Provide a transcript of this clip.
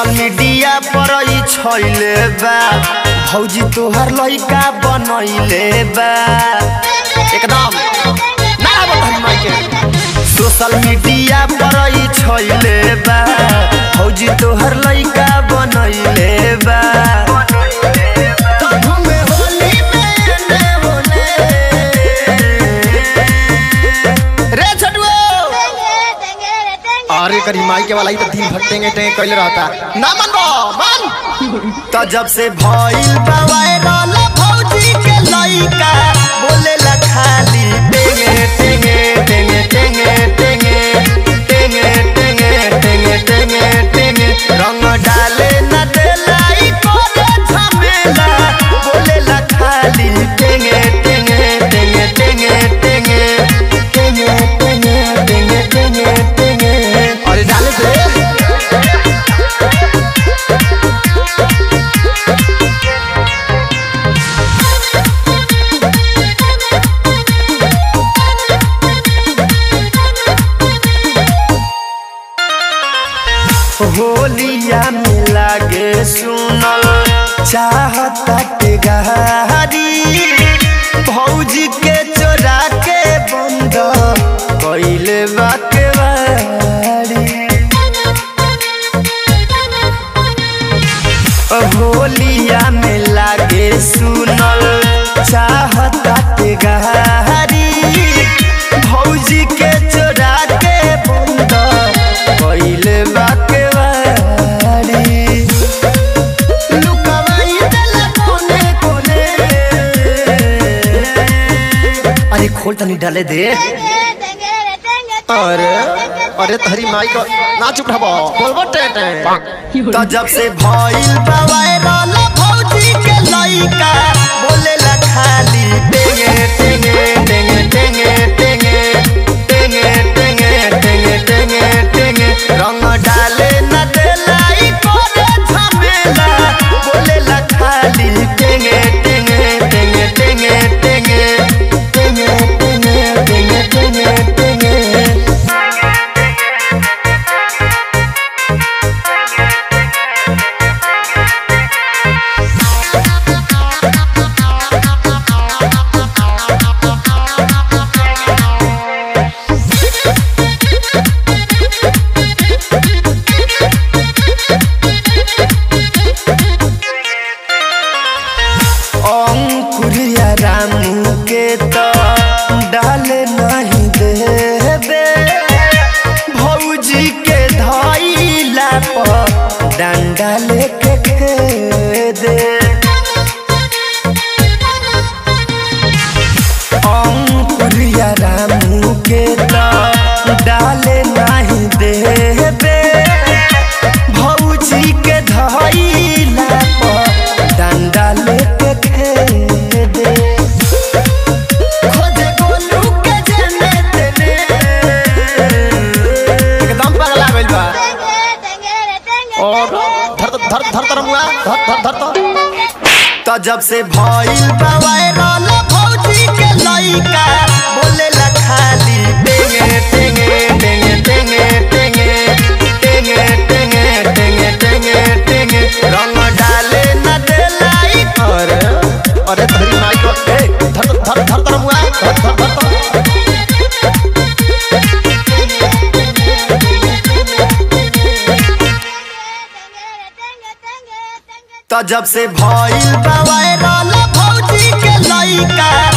social media पर छइले बा भौजी तोहर लइका बनइले बा एकदम ना बताई के सोशल मीडिया पर छइले बा भौजी तोहर लइका बनइले बा अरे करी माई के वाला ही तो दिन भर टेंगे टेंगे कैले रहता ना मन तो जब से भइल बा वायरल भौजी के लइका बोलेला खाली टेंगे टेंगे टेंगे टेंगे टेंगे टेंगे टेंगे टेंगे टेंगे टेंगे रंग डाले न देलाई करे झमेला बोलेला खाली टेंगे टेंगे टेंगे टेंगे टेंगे टेंगे टेंगे टेंगे टेंगे टेंगे अरे डाले दे होलिया में लागे सुनल चाहता गाड़ी भौजी के चोरा के बंद कैले बाके बाड़ी होलिया में लागे सुनल चाहता गाड़ी भौजी के चोरा के बंद कैले बाके खोल तनी डाले दे अरे अरे तहरी माई को ना चुप रहो बोलबो टे तो जब से भइल बा वायरल भौजी के लइका बोलेला खाली टेंगे टेंगे टेंगे टेंगे टेंगे टेंगे टेंगे टेंगे टेंगे टेंगे रंग डाले न देलाई करे झमेला बोलेला खाली टेंगे टेंगे टेंगे टेंगे टेंगे रामू के तो डाले नहीं देबे भौजी के धइला पर डंडा लेके दे अंकुरिया रामू के तो डाले नहीं देबे भौजी के धइला पर डंडा लेके तो जब से भइल बा वायरल भौजी के लइका बोलेला खाली टेंगे टेंगे टेंगे टेंगे टेंगे टेंगे टेंगे टेंगे टेंगे टेंगे रंग डाले न देलाई अरे अरे तहरी माई को धर धर धर मुआ धर धर तो जब से भइल बा वायरल भौजी के लइका